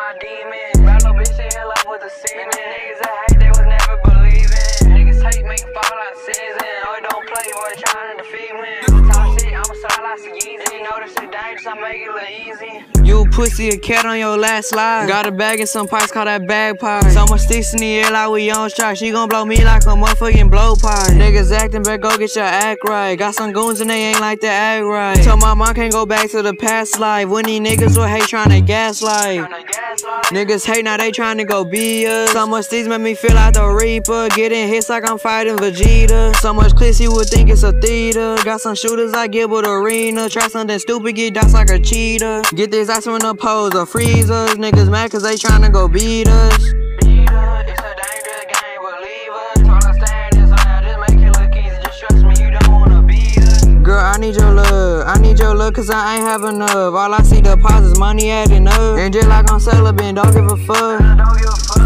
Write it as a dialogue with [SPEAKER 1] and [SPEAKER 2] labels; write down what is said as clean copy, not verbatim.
[SPEAKER 1] my demons. Bad little bitch in love with the semen. Niggas that hate, they was never believing. Niggas hate make fall out season. Oh, don't play, boy, trying to defeat me. Talk shit, I'ma start like some Yeezy. You know this shit dangerous, I make it look easy.
[SPEAKER 2] You pussy a cat on your last slide. Got a bag and some pipes, call that bag pie. So much sticks in the air like we on strike. She gon' blow me like a motherfucking blow pie. Niggas acting back, go get your act right. Got some goons and they ain't like to act right. Told my mom can't go back to the past life. When these niggas will hate tryna gaslight. Niggas hate now they tryna go be us. So much sticks make me feel like the Reaper. Getting hits like I'm fighting Vegeta. So much clicks you would think it's a theater. Got some shooters like Gilbert Arena. Try something stupid, get dots like a cheetah. Get this ice from the pose or freeze us. Niggas mad cause they tryna go beat us.
[SPEAKER 1] It's a dangerous game, believe us. To understand this, I just make it look easy. Just trust me, you don't wanna beat us.
[SPEAKER 2] Girl, I need your love, cause I ain't have enough. All I see deposits, money adding up. And just like I'm celibate, don't give a fuck.
[SPEAKER 1] Don't give a fuck.